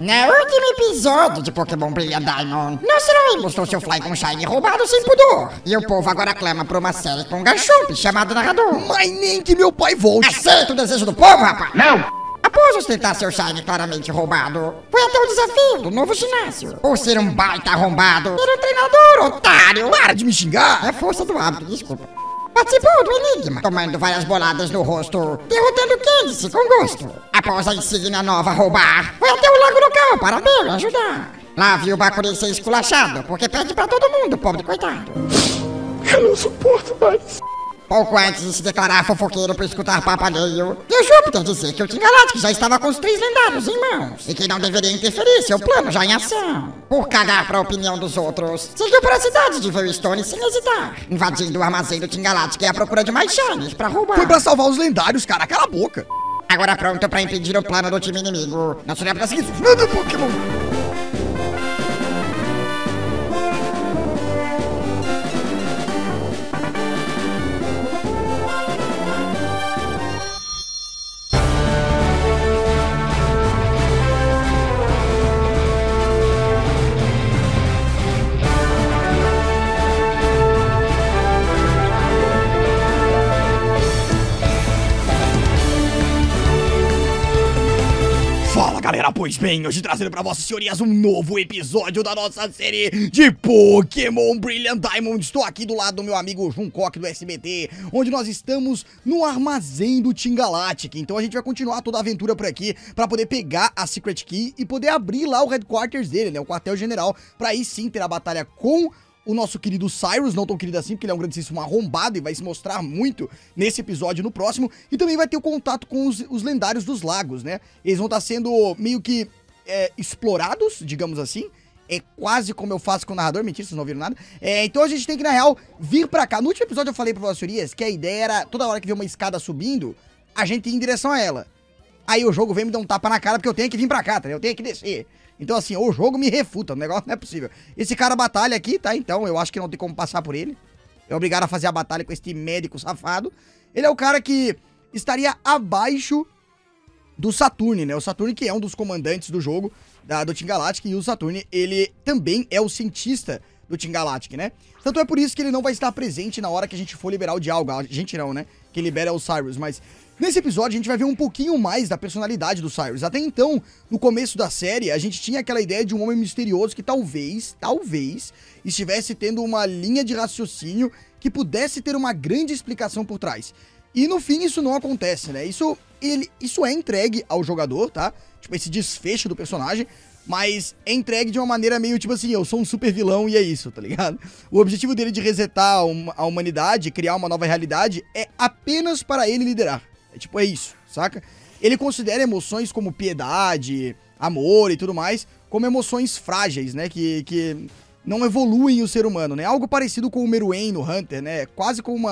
No último episódio de Pokémon Brilliant Diamond, nosso herói mostrou seu Flygon Shiny roubado sem pudor. E o povo agora clama por uma série com Garchomp chamado Narrador. Mas nem que meu pai volte. Aceita o desejo do povo, rapaz? Não! Após ostentar seu Shiny claramente roubado, foi até o desafio do novo ginásio. Por ser um baita arrombado, ser um treinador otário. Para de me xingar. É força do hábito, desculpa. Participou do Enigma, tomando várias boladas no rosto, derrotando Candice com gosto. Após a insígnia nova roubar, foi até o lago local para Barry ajudar. Lá viu o Bakuri ser esculachado, porque pede pra todo mundo, pobre coitado. Eu não suporto mais. Pouco antes de se declarar fofoqueiro por escutar papo alheio, deu Júpiter dizer que o Team Galactic já estava com os 3 lendários em mãos e que não deveria interferir seu plano já em ação. Por cagar pra opinião dos outros, seguiu para a cidade de Veilstone sem hesitar, invadindo o armazém do Team Galactic à procura de mais shinies pra roubar. Foi pra salvar os lendários, cara. Cala a boca. Agora pronto pra impedir o plano do time inimigo, não seria pra seguir nada Pokémon. Galera, pois bem, hoje trazendo pra vossas senhorias um novo episódio da nossa série de Pokémon Brilliant Diamond. Estou aqui do lado do meu amigo Junkook do SBT, onde nós estamos no armazém do Team Galactic. Então a gente vai continuar toda a aventura por aqui pra poder pegar a Secret Key e poder abrir lá o headquarters dele, né, o quartel-general, pra aí sim ter a batalha com o nosso querido Cyrus, não tão querido assim, porque ele é um grandíssimo arrombado e vai se mostrar muito nesse episódio no próximo. E também vai ter o contato com os lendários dos lagos, né? Eles vão estar sendo meio que explorados, digamos assim. É quase como eu faço com o narrador, mentira, vocês não viram nada. Então a gente tem que, na real, vir pra cá. No último episódio eu falei pra vocês, teorias, que a ideia era, toda hora que vê uma escada subindo, a gente ir em direção a ela. Aí o jogo vem me dar um tapa na cara porque eu tenho que vir pra cá, tá? Eu tenho que descer. Então assim, o jogo me refuta, o negócio não é possível. Esse cara batalha aqui, tá? Então eu acho que não tem como passar por ele. É obrigado a fazer a batalha com esse médico safado. Ele é o cara que estaria abaixo do Saturne, né? O Saturne que é um dos comandantes do jogo, do Team Galactic. E o Saturne, ele também é o cientista do Team Galactic, né? Tanto é por isso que ele não vai estar presente na hora que a gente for liberar o Dialga. A gente não, né? Quem libera é o Cyrus, mas nesse episódio a gente vai ver um pouquinho mais da personalidade do Cyrus. Até então, no começo da série, a gente tinha aquela ideia de um homem misterioso que talvez, estivesse tendo uma linha de raciocínio que pudesse ter uma grande explicação por trás. E no fim isso não acontece, né? Isso é entregue ao jogador, tá? Tipo, esse desfecho do personagem. Mas é entregue de uma maneira meio tipo assim, eu sou um super vilão e é isso, tá ligado? O objetivo dele de resetar a humanidade, criar uma nova realidade, é apenas para ele liderar. É isso, saca? Ele considera emoções como piedade, amor e tudo mais, como emoções frágeis, né? Que não evoluem o ser humano, né? Algo parecido com o Meruem no Hunter, né? Quase como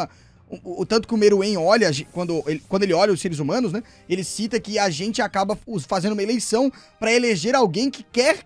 o tanto que o Meruem olha, quando ele olha os seres humanos, né? Ele cita que a gente acaba fazendo uma eleição pra eleger alguém que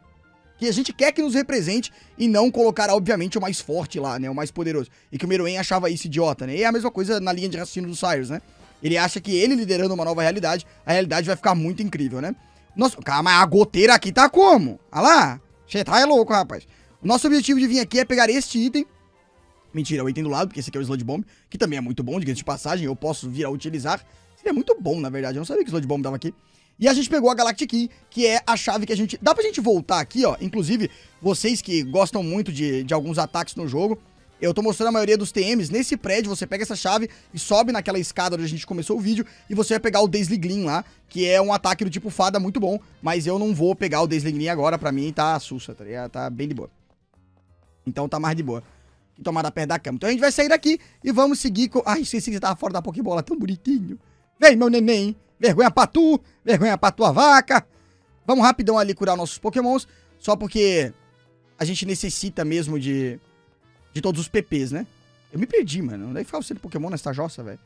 a gente quer que nos represente e não colocar, obviamente, o mais forte lá, né? O mais poderoso. E que o Meruem achava isso idiota, né? E é a mesma coisa na linha de raciocínio do Cyrus, né? Ele acha que ele liderando uma nova realidade, a realidade vai ficar muito incrível, né? Nossa, calma, a goteira aqui tá como? Olha lá. Você tá é louco, rapaz. O nosso objetivo de vir aqui é pegar este item. Mentira, é o item do lado, porque esse aqui é o Sludge Bomb, que também é muito bom, diga-se de passagem, eu posso vir a utilizar. Seria muito bom, na verdade, eu não sabia que o Sludge Bomb dava aqui. E a gente pegou a Galactic Key, que é a chave que a gente... Dá pra gente voltar aqui, ó, inclusive, vocês que gostam muito de alguns ataques no jogo, eu tô mostrando a maioria dos TMs. Nesse prédio, você pega essa chave e sobe naquela escada onde a gente começou o vídeo, e você vai pegar o Daisy Gleam lá, que é um ataque do tipo fada muito bom, mas eu não vou pegar o Daisy Gleam agora, pra mim tá sussa, tá ligado? Tá bem de boa. Então tá mais de boa. Tomada perto da cama. Então a gente vai sair daqui e vamos seguir com... Ai, esqueci que você tava fora da Pokébola, tão bonitinho. Vem, meu neném. Vergonha pra tu, vergonha pra tua vaca. Vamos rapidão ali curar nossos Pokémons, só porque a gente necessita mesmo de todos os PPs, né? Eu me perdi, mano. Onde é que fica o centro Pokémon nessa jossa, velho?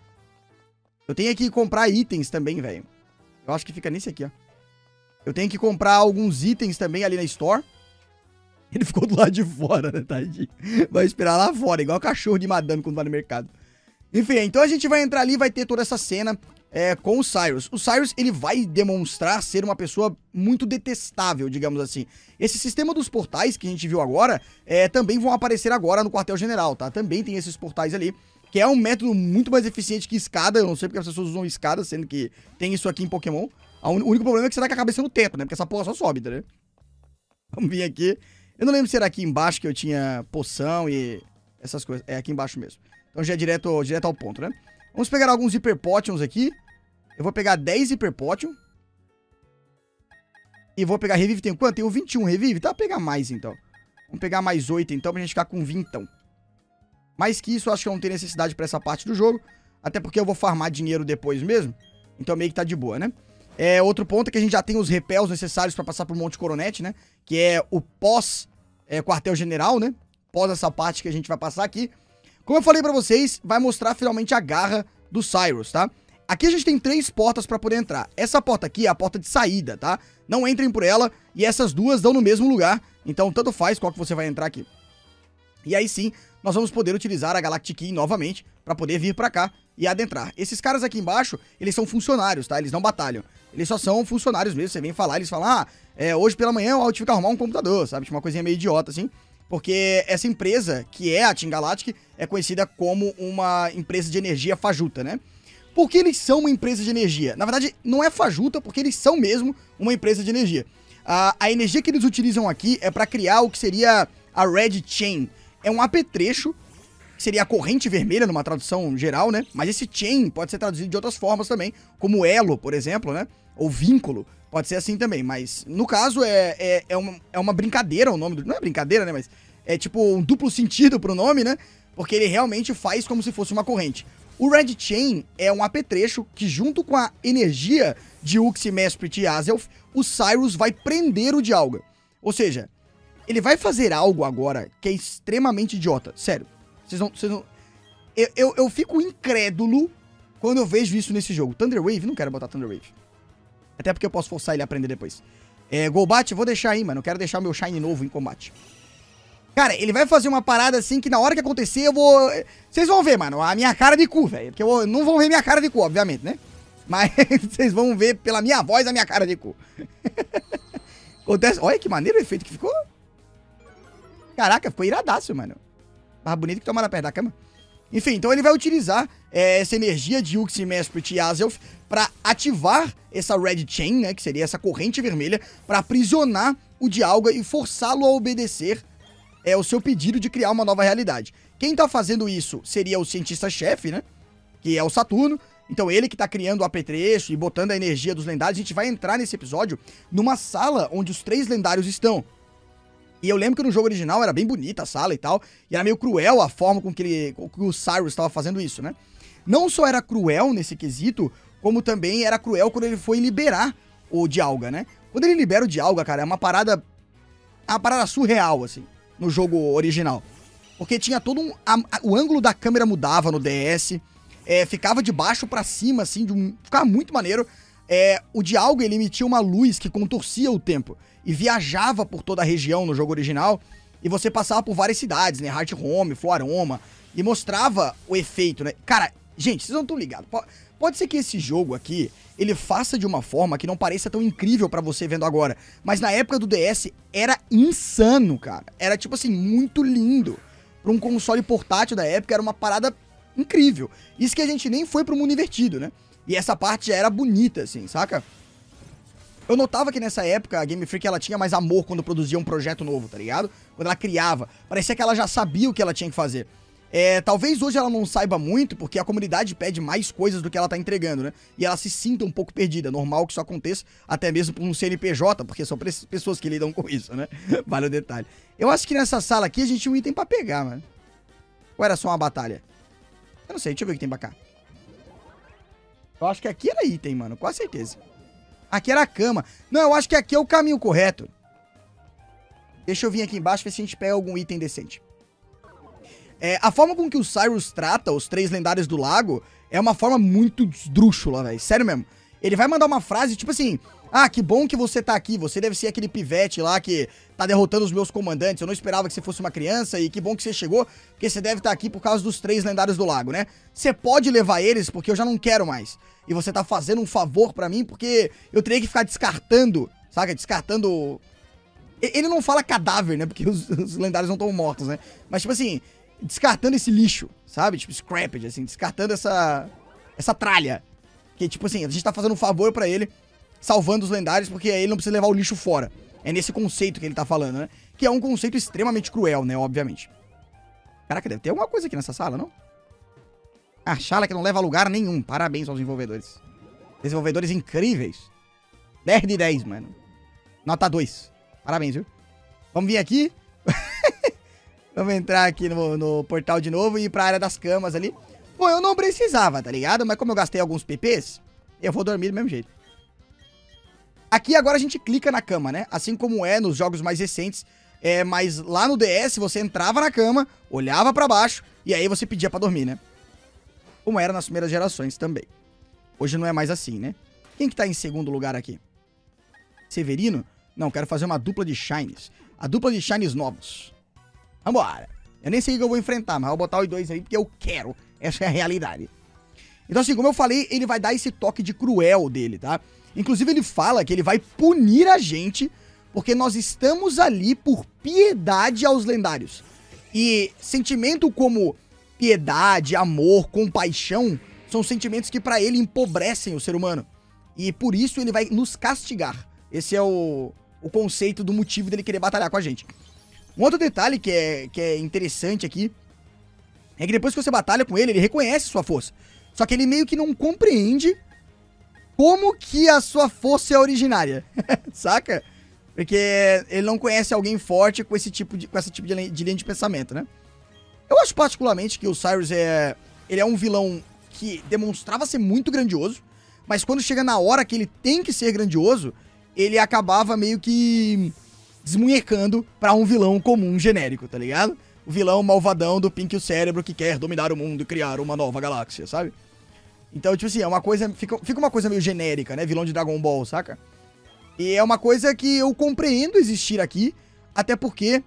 Eu tenho que comprar itens também, velho. Eu acho que fica nesse aqui, ó. Eu tenho que comprar alguns itens também ali na Store. Ele ficou do lado de fora, né, tadinho? Vai esperar lá fora, igual cachorro de madame quando vai no mercado. Enfim, então a gente vai entrar ali, vai ter toda essa cena. com o Cyrus. O Cyrus, ele vai demonstrar ser uma pessoa muito detestável, digamos assim. Esse sistema dos portais que a gente viu agora, também vão aparecer agora no quartel-general, tá? Também tem esses portais ali, que é um método muito mais eficiente que escada. Eu não sei porque as pessoas usam escada, sendo que tem isso aqui em Pokémon. O único problema é que você dá com a cabeça no teto, né? Porque essa porra só sobe, tá, né? Vamos vir aqui. Eu não lembro se era aqui embaixo que eu tinha poção e essas coisas. É aqui embaixo mesmo. Então já é direto ao ponto, né? Vamos pegar alguns Hyper Potions aqui. Eu vou pegar 10 Hyper Potion. E vou pegar Revive. Tem quanto? Tenho 21 Revive. Tá, vou pegar mais então. Vamos pegar mais 8 então pra gente ficar com 20 então. Mais que isso, eu acho que eu não tenho necessidade pra essa parte do jogo. Até porque eu vou farmar dinheiro depois mesmo. Então meio que tá de boa, né? Outro ponto é que a gente já tem os repels necessários pra passar pro Monte Coronet, né? Que é o pós quartel-general, né? Pós essa parte que a gente vai passar aqui. Como eu falei pra vocês, vai mostrar finalmente a garra do Cyrus, tá? Aqui a gente tem 3 portas pra poder entrar. Essa porta aqui é a porta de saída, tá? Não entrem por ela. E essas duas dão no mesmo lugar. Então tanto faz qual que você vai entrar aqui. E aí sim, nós vamos poder utilizar a Galactic Key novamente pra poder vir pra cá e adentrar. Esses caras aqui embaixo, eles são funcionários, tá? Eles não batalham. Eles só são funcionários mesmo. Você vem falar, eles falam, hoje pela manhã eu tive que arrumar um computador, sabe? Tipo uma coisinha meio idiota, assim. Porque essa empresa, que é a Team Galactic, é conhecida como uma empresa de energia fajuta, né? Por que eles são uma empresa de energia? Na verdade, não é fajuta, porque eles são mesmo uma empresa de energia. A energia que eles utilizam aqui é pra criar o que seria a Red Chain. É um apetrecho, que seria a corrente vermelha numa tradução geral, né? Mas esse chain pode ser traduzido de outras formas também, como elo, por exemplo, né? Ou vínculo, pode ser assim também. Mas, no caso, é uma brincadeira o nome do... Não é brincadeira, né? Mas é tipo um duplo sentido pro nome, né? Porque ele realmente faz como se fosse uma corrente. O Red Chain é um apetrecho que, junto com a energia de Uxie, Mesprit e Azelf, o Cyrus vai prender o Dialga. Ou seja, ele vai fazer algo agora que é extremamente idiota. Sério. Vocês não... Eu fico incrédulo quando eu vejo isso nesse jogo. Thunder Wave? Não quero botar Thunder Wave. Até porque eu posso forçar ele a aprender depois. Golbat, vou deixar aí, mano. Eu quero deixar o meu Shine novo em combate. Cara, ele vai fazer uma parada assim que na hora que acontecer eu vou... Vocês vão ver, mano, a minha cara de cu, velho. Porque não vão ver minha cara de cu, obviamente, né? Mas vocês vão ver pela minha voz a minha cara de cu. Acontece... Olha que maneiro o efeito que ficou. Caraca, ficou iradaço, mano. Mais bonito que tomar na perto da cama. Enfim, então ele vai utilizar essa energia de Uxie, Mesprit e Azelf pra ativar essa Red Chain, né? Que seria essa corrente vermelha, pra aprisionar o Dialga e forçá-lo a obedecer o seu pedido de criar uma nova realidade. Quem tá fazendo isso seria o cientista-chefe, né? Que é o Saturno. Então ele que tá criando o apetrecho e botando a energia dos lendários. A gente vai entrar nesse episódio numa sala onde os 3 lendários estão. E eu lembro que no jogo original era bem bonita a sala e tal, e era meio cruel a forma com que o Cyrus estava fazendo isso, né? Não só era cruel nesse quesito, como também era cruel quando ele foi liberar o Dialga, né? Quando ele libera o Dialga, cara, é uma parada surreal, assim, no jogo original. Porque tinha todo o ângulo da câmera mudava no DS, ficava de baixo pra cima, assim, ficava muito maneiro. O Dialga, ele emitia uma luz que contorcia o tempo e viajava por toda a região no jogo original, e você passava por várias cidades, né, Heart Home, Floaroma, e mostrava o efeito, né. Cara, gente, vocês não estão ligados, pode ser que esse jogo aqui, ele faça de uma forma que não pareça tão incrível pra você vendo agora, mas na época do DS era insano, cara, era tipo assim, muito lindo. Pra um console portátil da época era uma parada incrível, isso que a gente nem foi pro mundo invertido, né. E essa parte já era bonita, assim, saca? Eu notava que nessa época a Game Freak ela tinha mais amor quando produzia um projeto novo, tá ligado? Quando ela criava. Parecia que ela já sabia o que ela tinha que fazer. Talvez hoje ela não saiba muito, porque a comunidade pede mais coisas do que ela tá entregando, né? E ela se sinta um pouco perdida. Normal que isso aconteça, até mesmo por um CNPJ, porque são pessoas que lidam com isso, né? Vale o detalhe. Eu acho que nessa sala aqui a gente tinha um item pra pegar, mano. Ou era só uma batalha? Eu não sei, deixa eu ver o que tem pra cá. Eu acho que aqui era item, mano, com certeza. Aqui era a cama. Não, eu acho que aqui é o caminho correto. Deixa eu vir aqui embaixo ver se a gente pega algum item decente. A forma com que o Cyrus trata os 3 lendários do lago é uma forma muito esdrúxula, velho. Sério mesmo. Ele vai mandar uma frase, tipo assim... Ah, que bom que você tá aqui. Você deve ser aquele pivete lá que tá derrotando os meus comandantes. Eu não esperava que você fosse uma criança e que bom que você chegou, porque você deve estar aqui por causa dos 3 lendários do lago, né? Você pode levar eles, porque eu já não quero mais. E você tá fazendo um favor pra mim, porque eu teria que ficar descartando, saca? Descartando... Ele não fala cadáver, né? Porque os lendários não estão mortos, né? Mas, tipo assim, descartando esse lixo, sabe? Tipo, scrapped, assim, descartando essa tralha. Que, tipo assim, a gente tá fazendo um favor pra ele, salvando os lendários, porque aí ele não precisa levar o lixo fora. É nesse conceito que ele tá falando, né? Que é um conceito extremamente cruel, né? Obviamente. Caraca, deve ter alguma coisa aqui nessa sala, não? A sala que não leva a lugar nenhum. Parabéns aos desenvolvedores. Desenvolvedores incríveis. 10 de 10, mano. Nota 2. Parabéns, viu? Vamos vir aqui. Vamos entrar aqui no portal de novo e ir pra área das camas ali. Pô, eu não precisava, tá ligado? Mas como eu gastei alguns PPs, eu vou dormir do mesmo jeito. Aqui agora a gente clica na cama, né? Assim como é nos jogos mais recentes. Mas lá no DS você entrava na cama, olhava pra baixo e aí você pedia pra dormir, né? Como era nas primeiras gerações também. Hoje não é mais assim, né? Quem que tá em segundo lugar aqui? Severino? Não, quero fazer uma dupla de Shines. A dupla de Shines novos. Vambora. Eu nem sei o que eu vou enfrentar, mas vou botar os dois aí porque eu quero. Essa é a realidade. Então assim, como eu falei, ele vai dar esse toque de cruel dele, tá? Inclusive ele fala que ele vai punir a gente porque nós estamos ali por piedade aos lendários. E sentimento como piedade, amor, compaixão são sentimentos que pra ele empobrecem o ser humano. E por isso ele vai nos castigar. Esse é o conceito do motivo dele querer batalhar com a gente. Um outro detalhe que é interessante aqui é que depois que você batalha com ele, ele reconhece sua força. Só que ele meio que não compreende como que a sua força é originária. Saca? Porque ele não conhece alguém forte com esse tipo de linha de pensamento, né? Eu acho particularmente que o Cyrus ele é um vilão que demonstrava ser muito grandioso, mas quando chega na hora que ele tem que ser grandioso, ele acabava meio que desmunhecando pra um vilão comum genérico, tá ligado? O vilão malvadão do Pink e o Cérebro que quer dominar o mundo e criar uma nova galáxia, sabe? Então, tipo assim, é uma coisa... Fica uma coisa meio genérica, né? Vilão de Dragon Ball, saca? E é uma coisa que eu compreendo existir aqui, até porque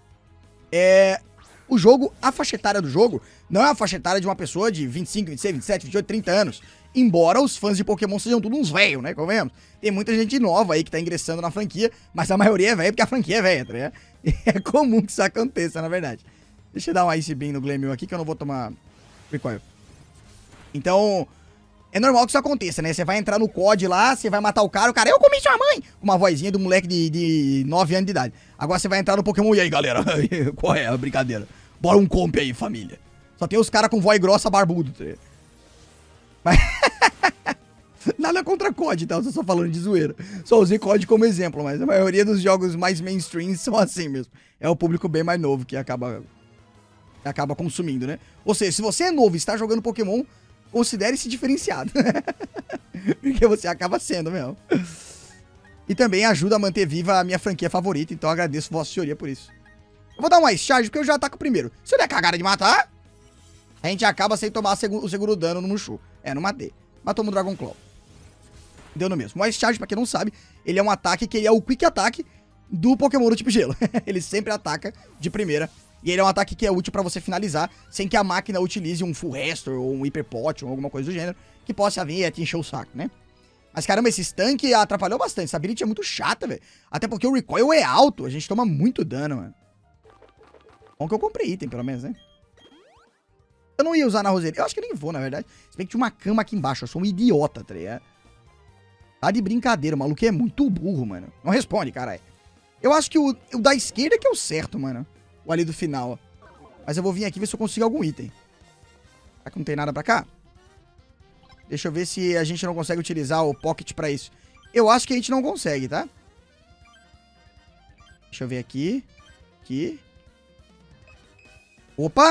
o jogo, a faixa etária do jogo, não é a faixa etária de uma pessoa de 25, 26, 27, 28, 30 anos. Embora os fãs de Pokémon sejam todos uns velhos, né? Convenhamos. Tem muita gente nova aí que tá ingressando na franquia, mas a maioria é velha porque a franquia é velha, tá ligado? E é comum que isso aconteça, na verdade. Deixa eu dar um Ice Beam no Glamil aqui que eu não vou tomar recoil. Então, é normal que isso aconteça, né? Você vai entrar no COD lá, você vai matar o cara, eu comi sua mãe! Uma vozinha do moleque de 9 anos de idade. Agora você vai entrar no Pokémon, e aí, galera? Qual é a brincadeira? Bora um comp aí, família. Só tem os caras com voz grossa, barbudo, tá ligado? Mas... Nada contra COD, tá? Eu tô só falando de zoeira. Só usei COD como exemplo, mas a maioria dos jogos mais mainstream são assim mesmo. É o público bem mais novo que acaba consumindo, né? Ou seja, se você é novo e está jogando Pokémon, considere-se diferenciado. Porque você acaba sendo mesmo. E também ajuda a manter viva a minha franquia favorita, então eu agradeço Vossa Senhoria por isso. Eu vou dar um Ice Charge porque eu já ataco primeiro. Se eu der cagada de matar, a gente acaba sem tomar o seguro dano no Mushu. Não matei. Matou no Dragon Claw. Deu no mesmo. O Ice Charge, pra quem não sabe, ele é um ataque que ele é o Quick Attack do Pokémon do tipo gelo. Ele sempre ataca de primeira. E ele é um ataque que é útil pra você finalizar, sem que a máquina utilize um Full Restore ou um Hyper Pot ou alguma coisa do gênero, que possa vir e te encher o saco, né? Mas caramba, esse tanque atrapalhou bastante. Essa ability é muito chata, velho. Até porque o recoil é alto, a gente toma muito dano, mano. Bom que eu comprei item, pelo menos, né? Eu não ia usar na roseria. Eu acho que nem vou, na verdade. Se bem que tinha uma cama aqui embaixo. Eu sou um idiota, tá ligado? Tá de brincadeira. O maluco é muito burro, mano. Não responde, caralho. Eu acho que o da esquerda que é o certo, mano. O ali do final, ó. Mas eu vou vir aqui ver se eu consigo algum item. Será que não tem nada pra cá? Deixa eu ver se a gente não consegue utilizar o Pocket pra isso. Eu acho que a gente não consegue, tá? Deixa eu ver aqui. Aqui. Opa!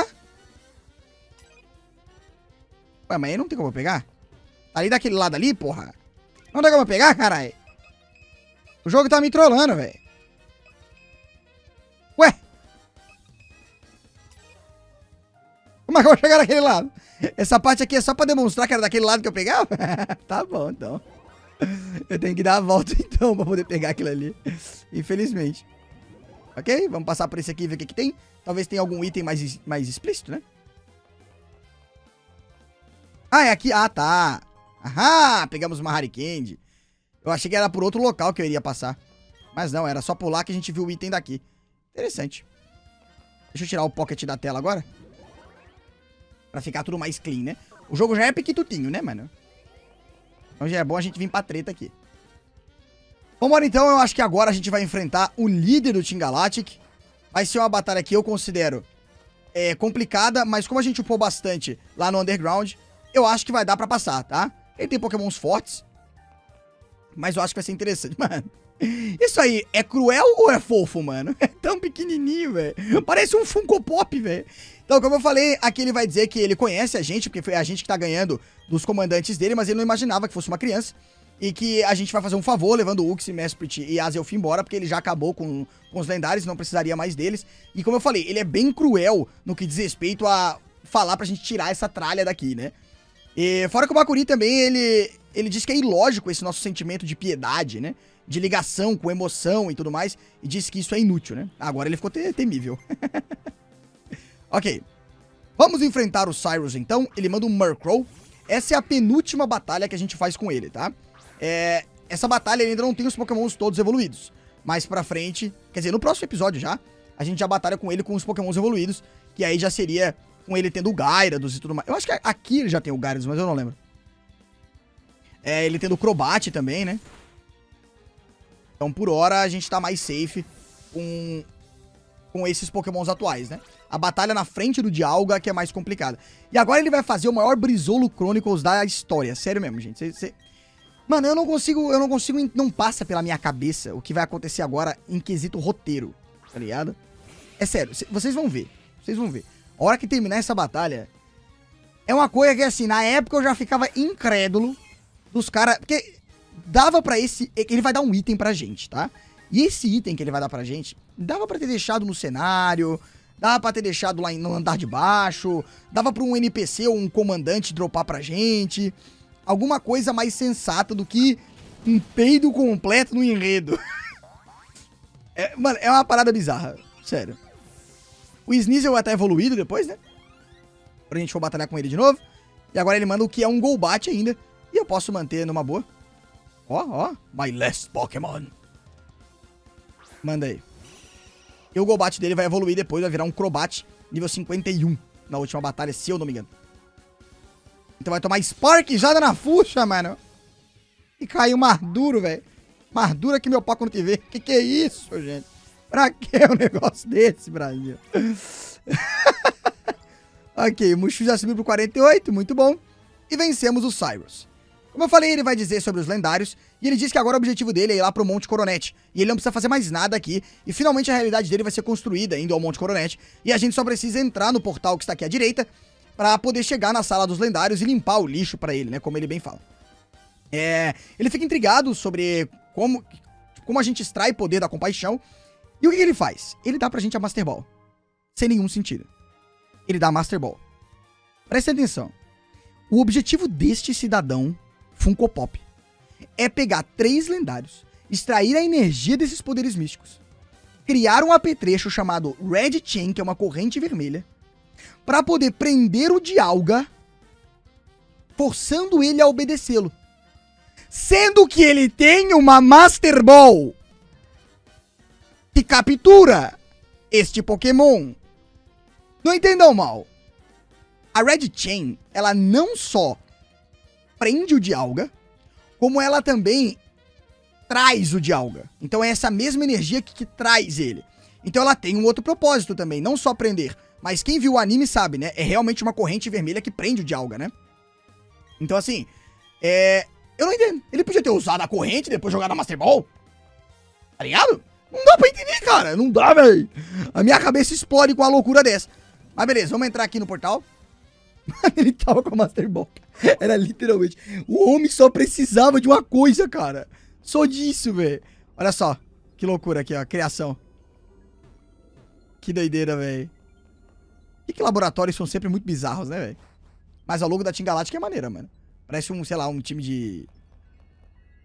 Ué, mas aí não tem como eu pegar? Tá ali daquele lado ali, porra? Não tem como eu pegar, caralho? O jogo tá me trollando, velho. Ué? Como é que eu vou chegar daquele lado? Essa parte aqui é só pra demonstrar que era daquele lado que eu pegava? Tá bom, então. Eu tenho que dar a volta, então, pra poder pegar aquilo ali. Infelizmente. Ok? Vamos passar por esse aqui e ver o que tem. Talvez tenha algum item mais explícito, né? Ah, é aqui. Ah, tá. Aham, pegamos uma Harry Candy. Eu achei que era por outro local que eu iria passar. Mas não, era só por lá que a gente viu o item daqui. Interessante. Deixa eu tirar o pocket da tela agora. Pra ficar tudo mais clean, né? O jogo já é pequitutinho, né, mano? Então já é bom a gente vir pra treta aqui. Vambora então, eu acho que agora a gente vai enfrentar o líder do Team Galactic. Vai ser uma batalha que eu considero complicada, mas como a gente upou bastante lá no Underground, eu acho que vai dar pra passar, tá? Ele tem pokémons fortes, mas eu acho que vai ser interessante, mano. Isso aí é cruel ou é fofo, mano? É tão pequenininho, velho. Parece um Funko Pop, velho. Então, como eu falei, aqui ele vai dizer que ele conhece a gente, porque foi a gente que tá ganhando dos comandantes dele, mas ele não imaginava que fosse uma criança. E que a gente vai fazer um favor, levando o Uxie, Mesprit e Azelf embora, porque ele já acabou com os lendários, não precisaria mais deles. E como eu falei, ele é bem cruel no que diz respeito a falar pra gente tirar essa tralha daqui, né? E fora que o Bakuri também, ele diz que é ilógico esse nosso sentimento de piedade, né? De ligação com emoção e tudo mais, e disse que isso é inútil, né? Agora ele ficou temível. Ok. Vamos enfrentar o Cyrus, então. Ele manda um Murkrow. Essa é a penúltima batalha que a gente faz com ele, tá? Essa batalha ele ainda não tem os pokémons todos evoluídos. Mais pra frente, quer dizer, no próximo episódio já, a gente já batalha com ele com os pokémons evoluídos, que aí já seria com ele tendo o Gyarados e tudo mais. Eu acho que aqui ele já tem o Gyarados, mas eu não lembro. Ele tendo o Crobat também, né? Então, por hora, a gente tá mais safe com esses pokémons atuais, né? A batalha na frente do Dialga que é mais complicada. E agora ele vai fazer o maior Brizolo Chronicles da história. Sério mesmo, gente. Mano, eu não consigo, não passa pela minha cabeça o que vai acontecer agora em quesito roteiro, tá ligado? É sério, vocês vão ver. A hora que terminar essa batalha, é uma coisa que, assim, na época eu já ficava incrédulo dos caras, porque dava pra ele vai dar um item pra gente, tá? E esse item que ele vai dar pra gente, dava pra ter deixado no cenário, dava pra ter deixado lá no andar de baixo, dava pra um NPC ou um comandante dropar pra gente, alguma coisa mais sensata do que um peido completo no enredo. Mano, é uma parada bizarra, sério. O Sneasel vai estar evoluído depois, né? Pra gente for batalhar com ele de novo. E agora ele manda o que é um Golbat ainda, e eu posso manter numa boa. Ó, my last Pokémon. Manda aí. E o Golbat dele vai evoluir depois, vai virar um Crobat nível 51 na última batalha, se eu não me engano. Então vai tomar Sparkzada na fuxa, mano. E caiu Marduro, velho. Mardura que meu pau quando te vê. Que é isso, gente? Pra que um negócio desse, Brasil? Ok, o Mushu já subiu pro 48, muito bom. E vencemos o Cyrus. Como eu falei, ele vai dizer sobre os lendários, e ele diz que agora o objetivo dele é ir lá pro Monte Coronet, e ele não precisa fazer mais nada aqui, e finalmente a realidade dele vai ser construída indo ao Monte Coronet, e a gente só precisa entrar no portal que está aqui à direita, pra poder chegar na sala dos lendários e limpar o lixo pra ele, né, como ele bem fala. Ele fica intrigado sobre como a gente extrai poder da compaixão, e o que ele faz? Ele dá pra gente a Master Ball, sem nenhum sentido. Ele dá a Master Ball. Presta atenção, o objetivo deste cidadão Funko Pop é pegar 3 lendários, extrair a energia desses poderes místicos, criar um apetrecho chamado Red Chain, que é uma corrente vermelha, para poder prender o Dialga, forçando ele a obedecê-lo. Sendo que ele tem uma Master Ball que captura este Pokémon. Não entendam mal. A Red Chain, ela não só prende o Dialga, como ela também traz o Dialga. Então é essa mesma energia que traz ele. Então ela tem um outro propósito também, não só prender, mas quem viu o anime sabe, né? É realmente uma corrente vermelha que prende o Dialga, né? Então assim, eu não entendo. Ele podia ter usado a corrente e depois jogado a Master Ball. Tá ligado? Não dá pra entender, cara. Não dá, velho. A minha cabeça explode com uma loucura dessa. Mas beleza, vamos entrar aqui no portal. Ele tava com a Master Ball. Era literalmente. O homem só precisava de uma coisa, cara. Só disso, velho. Olha só. Que loucura aqui, ó. Criação. Que doideira, velho. E que laboratórios são sempre muito bizarros, né, velho? Mas a logo da Team Galactic é maneira, mano. Parece um, sei lá, um time de...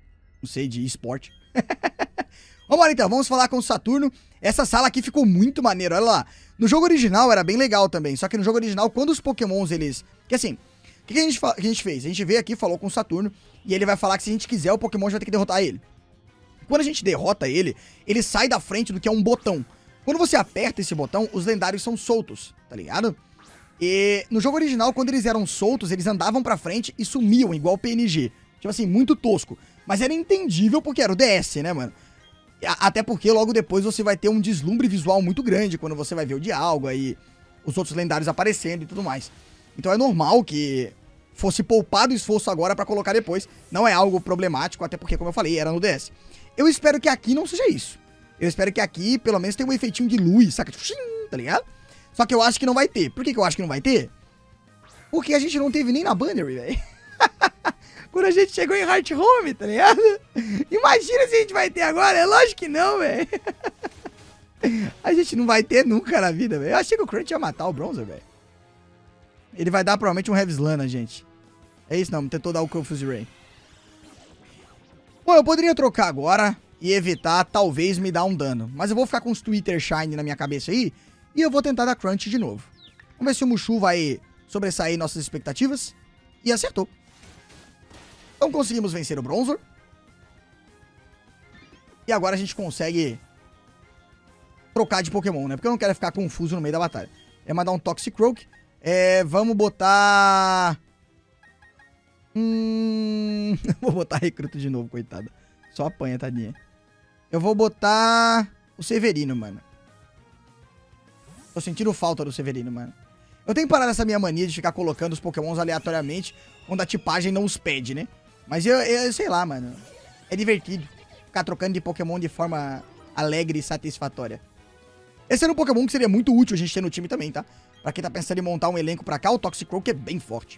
Não sei, de esporte. Vamos lá então, vamos falar com o Saturno. Essa sala aqui ficou muito maneira, olha lá. No jogo original era bem legal também, só que no jogo original, quando os pokémons, eles... Que assim, o que a gente fez? A gente veio aqui, falou com o Saturno, e ele vai falar que se a gente quiser, o pokémon já vai ter que derrotar ele. Quando a gente derrota ele, ele sai da frente do que é um botão. Quando você aperta esse botão, os lendários são soltos, tá ligado? E no jogo original, quando eles eram soltos, eles andavam pra frente e sumiam, igual o PNG. Tipo assim, muito tosco. Mas era entendível porque era o DS, né, mano? Até porque logo depois você vai ter um deslumbre visual muito grande quando você vai ver o Dialga aí os outros lendários aparecendo e tudo mais. Então é normal que fosse poupado o esforço agora pra colocar depois. Não é algo problemático, até porque, como eu falei, era no DS. Eu espero que aqui não seja isso. Eu espero que aqui, pelo menos, tenha um efeitinho de luz, saca? Tipo, tá ligado? Só que eu acho que não vai ter. Por que eu acho que não vai ter? Porque a gente não teve nem na Bannery, velho. Quando a gente chegou em Heart Home, tá ligado? Imagina se a gente vai ter agora. É lógico que não, velho. A gente não vai ter nunca na vida, velho. Eu achei que o Crunch ia matar o Bronzer, velho. Ele vai dar provavelmente um Heavy Slam na gente. É isso não, tentou dar o Confuse Ray. Bom, eu poderia trocar agora e evitar, talvez, me dar um dano. Mas eu vou ficar com os Twitter Shine na minha cabeça aí e eu vou tentar dar Crunch de novo. Vamos ver se o Mushu vai sobressair nossas expectativas. E acertou. Então conseguimos vencer o Bronzor. E agora a gente consegue trocar de Pokémon, né? Porque eu não quero ficar confuso no meio da batalha. É mandar um Toxicroak. Vamos botar... Vou botar Recruta de novo, coitada. Só apanha, tadinha. Eu vou botar o Severino, mano. Tô sentindo falta do Severino, mano. Eu tenho que parar nessa minha mania de ficar colocando os Pokémons aleatoriamente quando a tipagem não os pede, né? Mas eu sei lá, mano. É divertido ficar trocando de Pokémon de forma alegre e satisfatória. Esse era um Pokémon que seria muito útil a gente ter no time também, tá? Pra quem tá pensando em montar um elenco pra cá, o Toxicroak é bem forte.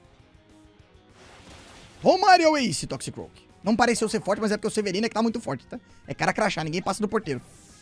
Romário Ace, Toxicroak. Não pareceu ser forte, mas é porque o Severino é que tá muito forte, tá? É cara crachá, ninguém passa do porteiro.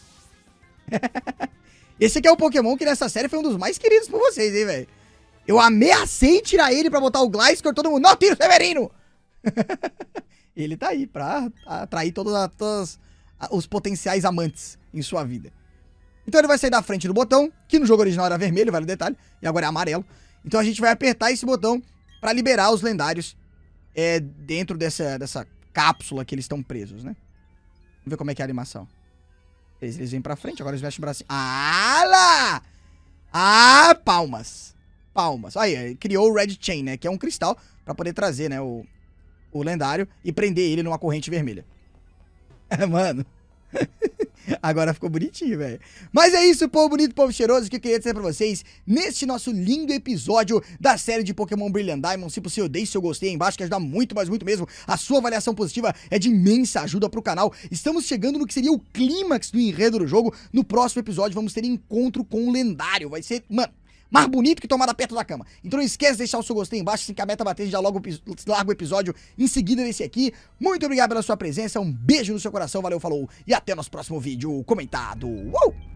Esse aqui é o Pokémon que nessa série foi um dos mais queridos por vocês, hein, velho? Eu ameacei tirar ele pra botar o Gliscor, todo mundo... Não, tira o Severino! Ele tá aí pra atrair todos os potenciais amantes em sua vida. Então ele vai sair da frente do botão, que no jogo original era vermelho, vale o detalhe, e agora é amarelo. Então a gente vai apertar esse botão pra liberar os lendários dentro dessa cápsula que eles estão presos, né? Vamos ver como é que é a animação. Eles vêm pra frente, agora eles mexem o bracinho. Ah lá! Ah, palmas. Palmas. Aí, criou o Red Chain, né? Que é um cristal pra poder trazer, né? O lendário e prender ele numa corrente vermelha. Mano. Agora ficou bonitinho, velho. Mas é isso, povo bonito, povo cheiroso, que eu queria dizer pra vocês neste nosso lindo episódio da série de Pokémon Brilliant Diamond. Se possível, deixe seu gostei aí embaixo, que ajuda muito, mas muito mesmo. A sua avaliação positiva é de imensa ajuda pro canal. Estamos chegando no que seria o clímax do enredo do jogo. No próximo episódio vamos ter encontro com o lendário. Vai ser, mano, mais bonito que tomada perto da cama. Então não esquece de deixar o seu gostei embaixo, assim que a meta bater, já logo larga o episódio em seguida desse aqui. Muito obrigado pela sua presença, um beijo no seu coração, valeu, falou, e até nosso próximo vídeo comentado. Uou!